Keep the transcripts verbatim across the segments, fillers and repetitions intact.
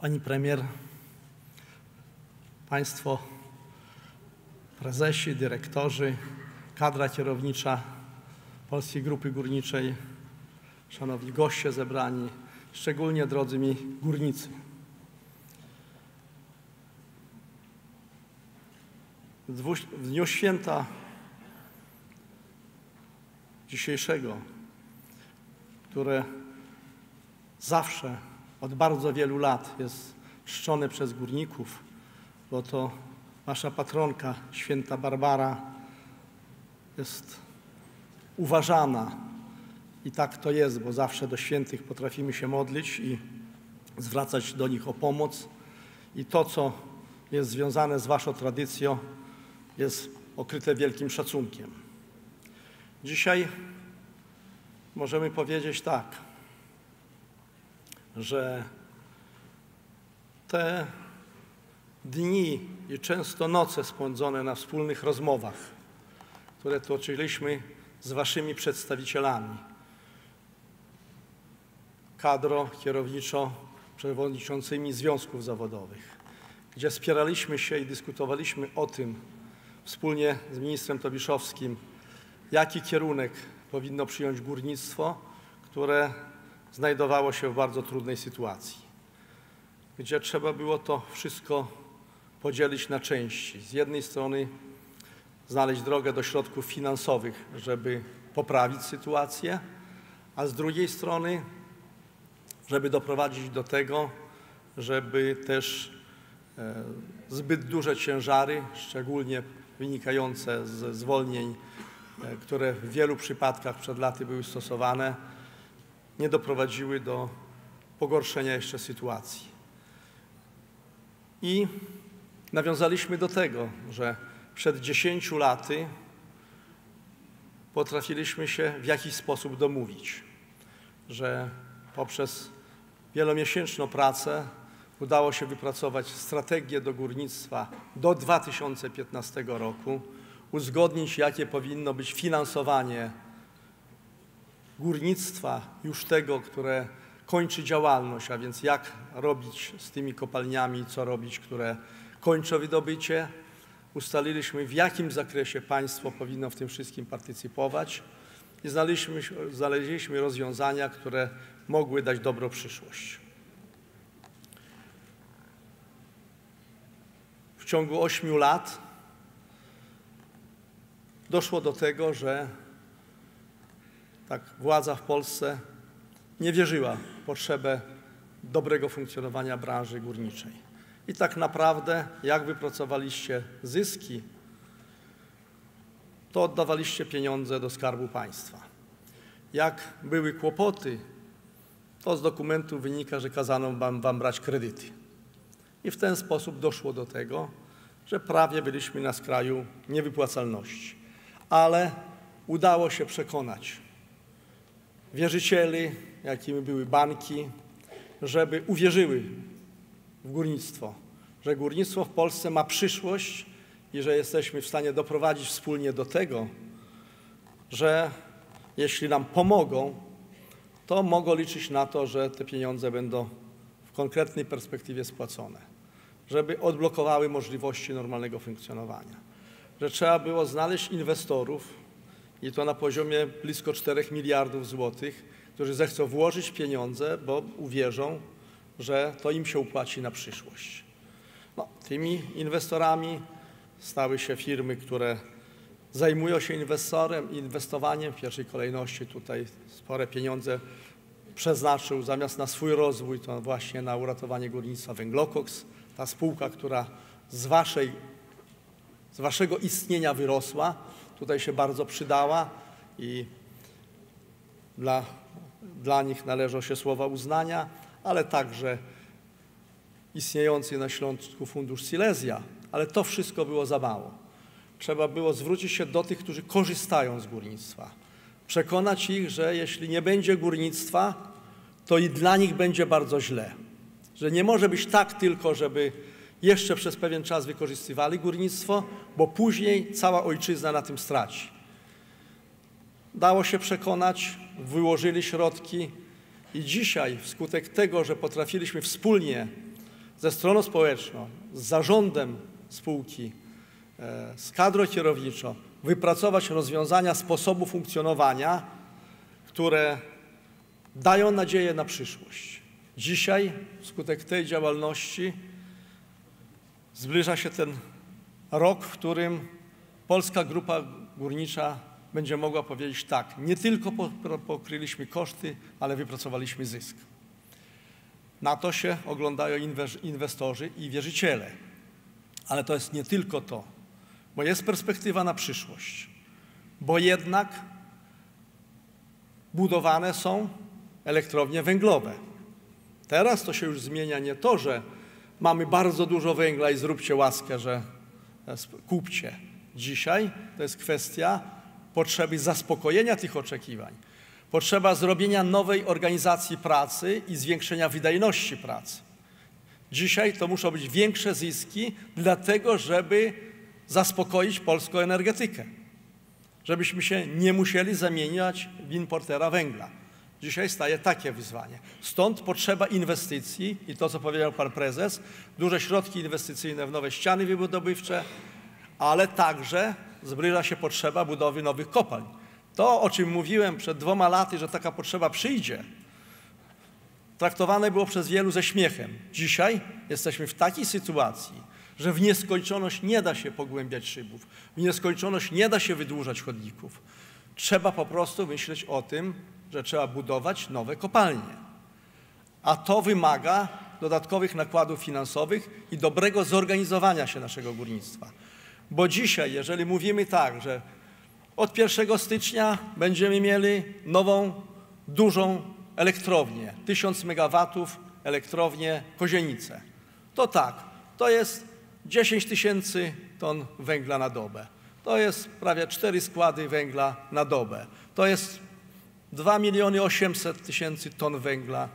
Pani premier, państwo prezesi, dyrektorzy, kadra kierownicza Polskiej Grupy Górniczej, szanowni goście zebrani, szczególnie drodzy mi górnicy. W dniu święta dzisiejszego, które zawsze od bardzo wielu lat jest czczone przez górników, bo to nasza patronka, święta Barbara, jest uważana i tak to jest, bo zawsze do świętych potrafimy się modlić i zwracać do nich o pomoc. I to, co jest związane z waszą tradycją, jest okryte wielkim szacunkiem. Dzisiaj możemy powiedzieć tak, że te dni i często noce spędzone na wspólnych rozmowach, które toczyliśmy z waszymi przedstawicielami, kadro kierowniczo przewodniczącymi związków zawodowych, gdzie spieraliśmy się i dyskutowaliśmy o tym wspólnie z ministrem Tobiszowskim, jaki kierunek powinno przyjąć górnictwo, które znajdowało się w bardzo trudnej sytuacji, gdzie trzeba było to wszystko podzielić na części. Z jednej strony znaleźć drogę do środków finansowych, żeby poprawić sytuację, a z drugiej strony, żeby doprowadzić do tego, żeby też e, zbyt duże ciężary, szczególnie wynikające ze zwolnień, e, które w wielu przypadkach przed laty były stosowane, nie doprowadziły do pogorszenia jeszcze sytuacji. I nawiązaliśmy do tego, że przed dziesięciu laty potrafiliśmy się w jakiś sposób domówić, że poprzez wielomiesięczną pracę udało się wypracować strategię do górnictwa do dwa tysiące piętnastego roku, uzgodnić, jakie powinno być finansowanie górnictwa już tego, które kończy działalność, a więc jak robić z tymi kopalniami, co robić, które kończą wydobycie. Ustaliliśmy, w jakim zakresie państwo powinno w tym wszystkim partycypować i znaleźliśmy, znaleźliśmy rozwiązania, które mogły dać dobrą przyszłość. W ciągu ośmiu lat doszło do tego, że tak władza w Polsce nie wierzyła w potrzebę dobrego funkcjonowania branży górniczej. I tak naprawdę, jak wypracowaliście zyski, to oddawaliście pieniądze do Skarbu Państwa. Jak były kłopoty, to z dokumentów wynika, że kazano wam, wam brać kredyty. I w ten sposób doszło do tego, że prawie byliśmy na skraju niewypłacalności. Ale udało się przekonać wierzycieli, jakimi były banki, żeby uwierzyły w górnictwo, że górnictwo w Polsce ma przyszłość i że jesteśmy w stanie doprowadzić wspólnie do tego, że jeśli nam pomogą, to mogą liczyć na to, że te pieniądze będą w konkretnej perspektywie spłacone, żeby odblokowały możliwości normalnego funkcjonowania, że trzeba było znaleźć inwestorów i to na poziomie blisko czterech miliardów złotych, którzy zechcą włożyć pieniądze, bo uwierzą, że to im się upłaci na przyszłość. No, tymi inwestorami stały się firmy, które zajmują się inwestorem, inwestowaniem. W pierwszej kolejności tutaj spore pieniądze przeznaczył zamiast na swój rozwój, to właśnie na uratowanie górnictwa Węglokoks, ta spółka, która z, waszej, z waszego istnienia wyrosła, tutaj się bardzo przydała i dla, dla nich należą się słowa uznania, ale także istniejący na Śląsku Fundusz Silesia, ale to wszystko było za mało. Trzeba było zwrócić się do tych, którzy korzystają z górnictwa. Przekonać ich, że jeśli nie będzie górnictwa, to i dla nich będzie bardzo źle. Że nie może być tak tylko, żeby jeszcze przez pewien czas wykorzystywali górnictwo, bo później cała ojczyzna na tym straci. Dało się przekonać, wyłożyli środki i dzisiaj wskutek tego, że potrafiliśmy wspólnie ze stroną społeczną, z zarządem spółki, z kadrą kierowniczą wypracować rozwiązania sposobu funkcjonowania, które dają nadzieję na przyszłość. Dzisiaj, wskutek tej działalności, zbliża się ten rok, w którym Polska Grupa Górnicza będzie mogła powiedzieć tak, nie tylko pokryliśmy koszty, ale wypracowaliśmy zysk. Na to się oglądają inwestorzy i wierzyciele. Ale to jest nie tylko to, bo jest perspektywa na przyszłość, bo jednak budowane są elektrownie węglowe. Teraz to się już zmienia nie to, że mamy bardzo dużo węgla i zróbcie łaskę, że kupcie. Dzisiaj to jest kwestia potrzeby zaspokojenia tych oczekiwań. Potrzeba zrobienia nowej organizacji pracy i zwiększenia wydajności pracy. Dzisiaj to muszą być większe zyski, dlatego żeby zaspokoić polską energetykę. Żebyśmy się nie musieli zamieniać w importera węgla. Dzisiaj staje takie wyzwanie. Stąd potrzeba inwestycji i to, co powiedział pan prezes, duże środki inwestycyjne w nowe ściany wydobywcze, ale także zbliża się potrzeba budowy nowych kopalń. To, o czym mówiłem przed dwoma laty, że taka potrzeba przyjdzie, traktowane było przez wielu ze śmiechem. Dzisiaj jesteśmy w takiej sytuacji, że w nieskończoność nie da się pogłębiać szybów, w nieskończoność nie da się wydłużać chodników. Trzeba po prostu myśleć o tym, że trzeba budować nowe kopalnie. A to wymaga dodatkowych nakładów finansowych i dobrego zorganizowania się naszego górnictwa. Bo dzisiaj, jeżeli mówimy tak, że od pierwszego stycznia będziemy mieli nową, dużą elektrownię, tysiąc megawatów, elektrownię Kozienice, to tak, to jest dziesięć tysięcy ton węgla na dobę. To jest prawie cztery składy węgla na dobę. To jest dwa miliony osiemset tysięcy ton węgla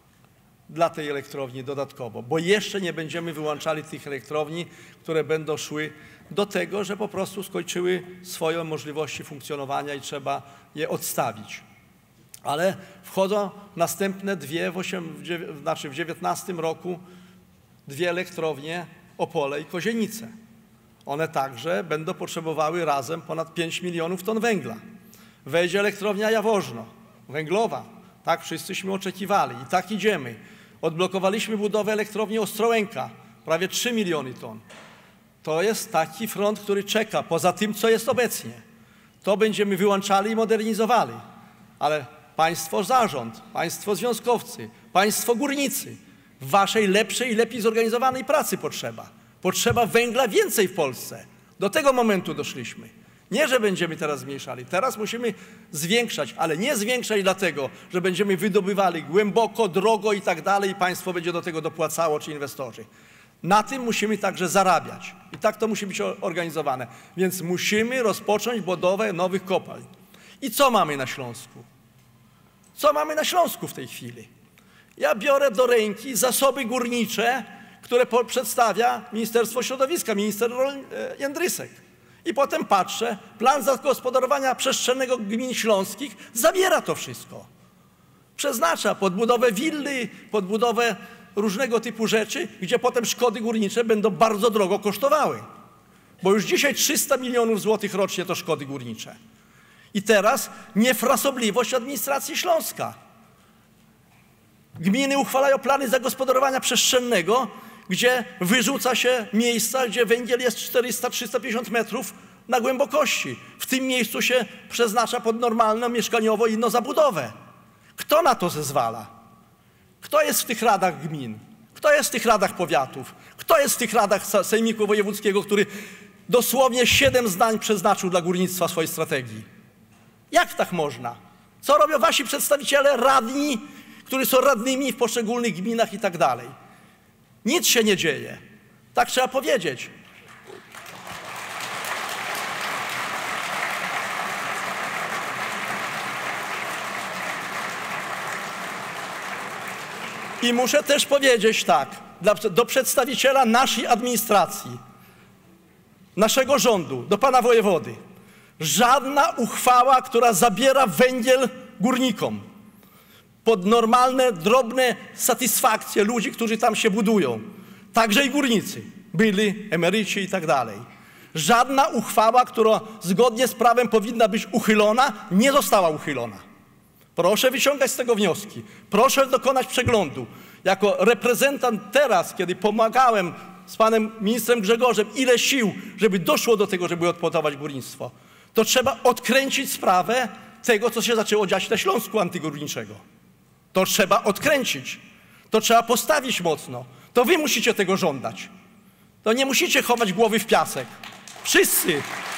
dla tej elektrowni dodatkowo, bo jeszcze nie będziemy wyłączali tych elektrowni, które będą szły do tego, że po prostu skończyły swoje możliwości funkcjonowania i trzeba je odstawić. Ale wchodzą następne dwie, w, osiem, w, dziewię, znaczy w dziewiętnastym roku dwie elektrownie Opole i Kozienice. One także będą potrzebowały razem ponad pięć milionów ton węgla. Wejdzie elektrownia Jaworzno, węglowa. Tak wszyscyśmy oczekiwali i tak idziemy. Odblokowaliśmy budowę elektrowni Ostrołęka, prawie trzy miliony ton. To jest taki front, który czeka, poza tym, co jest obecnie. To będziemy wyłączali i modernizowali. Ale państwo zarząd, państwo związkowcy, państwo górnicy, waszej lepszej i lepiej zorganizowanej pracy potrzeba. Potrzeba węgla więcej w Polsce. Do tego momentu doszliśmy. Nie, że będziemy teraz zmniejszali. Teraz musimy zwiększać, ale nie zwiększać dlatego, że będziemy wydobywali głęboko, drogo i tak dalej i państwo będzie do tego dopłacało, czy inwestorzy. Na tym musimy także zarabiać. I tak to musi być organizowane. Więc musimy rozpocząć budowę nowych kopalń. I co mamy na Śląsku? Co mamy na Śląsku w tej chwili? Ja biorę do ręki zasoby górnicze, które przedstawia Ministerstwo Środowiska, minister Jędrysek. I potem patrzę, plan zagospodarowania przestrzennego gmin śląskich zabiera to wszystko. Przeznacza pod budowę willi, pod budowę różnego typu rzeczy, gdzie potem szkody górnicze będą bardzo drogo kosztowały. Bo już dzisiaj trzysta milionów złotych rocznie to szkody górnicze. I teraz niefrasobliwość administracji Śląska. Gminy uchwalają plany zagospodarowania przestrzennego, gdzie wyrzuca się miejsca, gdzie węgiel jest czterysta do trzystu pięćdziesięciu metrów na głębokości. W tym miejscu się przeznacza pod normalną mieszkaniowo inną zabudowę. Kto na to zezwala? Kto jest w tych radach gmin? Kto jest w tych radach powiatów? Kto jest w tych radach Sejmiku Wojewódzkiego, który dosłownie siedem zdań przeznaczył dla górnictwa swojej strategii? Jak tak można? Co robią wasi przedstawiciele radni, którzy są radnymi w poszczególnych gminach i tak dalej? Nic się nie dzieje. Tak trzeba powiedzieć. I muszę też powiedzieć tak, do przedstawiciela naszej administracji, naszego rządu, do pana wojewody. Żadna uchwała, która zabiera węgiel górnikom pod normalne, drobne satysfakcje ludzi, którzy tam się budują. Także i górnicy, byli emeryci i tak dalej. Żadna uchwała, która zgodnie z prawem powinna być uchylona, nie została uchylona. Proszę wyciągać z tego wnioski. Proszę dokonać przeglądu. Jako reprezentant teraz, kiedy pomagałem z panem ministrem Grzegorzem, ile sił, żeby doszło do tego, żeby odbudować górnictwo, to trzeba odkręcić sprawę tego, co się zaczęło dziać na Śląsku antygórniczego. To trzeba odkręcić. To trzeba postawić mocno. To wy musicie tego żądać. To nie musicie chować głowy w piasek. Wszyscy.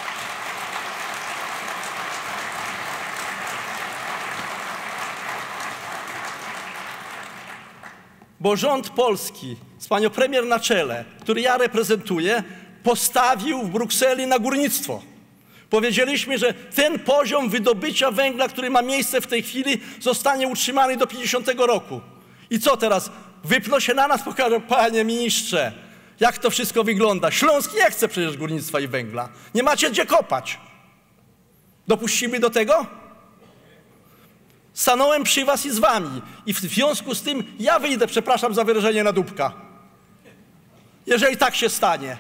Bo rząd polski z panią premier na czele, który ja reprezentuję, postawił w Brukseli na górnictwo. Powiedzieliśmy, że ten poziom wydobycia węgla, który ma miejsce w tej chwili, zostanie utrzymany do pięćdziesiątego roku. I co teraz? Wypną się na nas, pokażą, panie ministrze, jak to wszystko wygląda. Śląsk nie chce przecież górnictwa i węgla. Nie macie gdzie kopać. Dopuścimy do tego? Stanąłem przy was i z wami. I w związku z tym ja wyjdę, przepraszam za wyrażenie, na dupka. Jeżeli tak się stanie.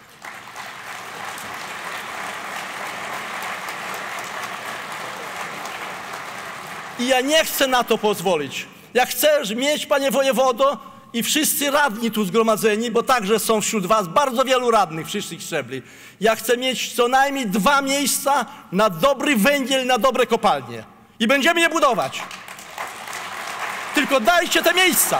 I ja nie chcę na to pozwolić. Ja chcę mieć, panie wojewodo, i wszyscy radni tu zgromadzeni, bo także są wśród was bardzo wielu radnych wszystkich szczebli. Ja chcę mieć co najmniej dwa miejsca na dobry węgiel, na dobre kopalnie. I będziemy je budować. Tylko dajcie te miejsca.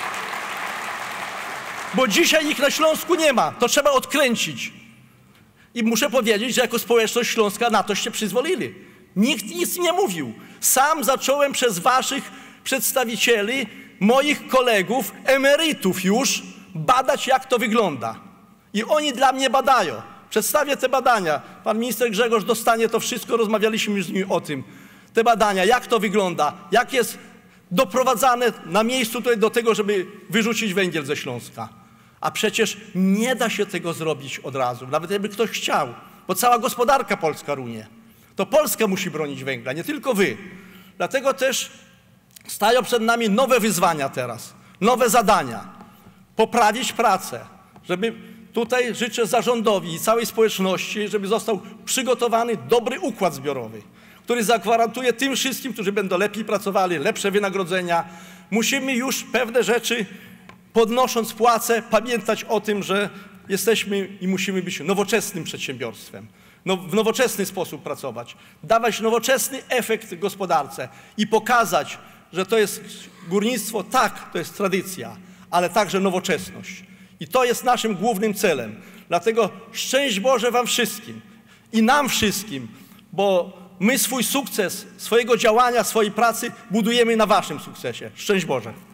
Bo dzisiaj ich na Śląsku nie ma. To trzeba odkręcić. I muszę powiedzieć, że jako społeczność śląska na toście przyzwolili. Nikt nic nie mówił. Sam zacząłem przez waszych przedstawicieli, moich kolegów, emerytów już, badać, jak to wygląda. I oni dla mnie badają. Przedstawię te badania. Pan minister Grzegorz dostanie to wszystko, rozmawialiśmy już z nim o tym. Te badania, jak to wygląda, jak jest doprowadzane na miejscu tutaj do tego, żeby wyrzucić węgiel ze Śląska. A przecież nie da się tego zrobić od razu, nawet jakby ktoś chciał, bo cała gospodarka polska runie. To Polska musi bronić węgla, nie tylko wy. Dlatego też stają przed nami nowe wyzwania teraz, nowe zadania. Poprawić pracę, żeby tutaj życzę zarządowi i całej społeczności, żeby został przygotowany dobry układ zbiorowy, który zagwarantuje tym wszystkim, którzy będą lepiej pracowali, lepsze wynagrodzenia. Musimy już pewne rzeczy, podnosząc płace, pamiętać o tym, że jesteśmy i musimy być nowoczesnym przedsiębiorstwem. No, w nowoczesny sposób pracować, dawać nowoczesny efekt gospodarce i pokazać, że to jest górnictwo, tak, to jest tradycja, ale także nowoczesność. I to jest naszym głównym celem. Dlatego szczęść Boże wam wszystkim i nam wszystkim, bo my swój sukces, swojego działania, swojej pracy budujemy na waszym sukcesie. Szczęść Boże.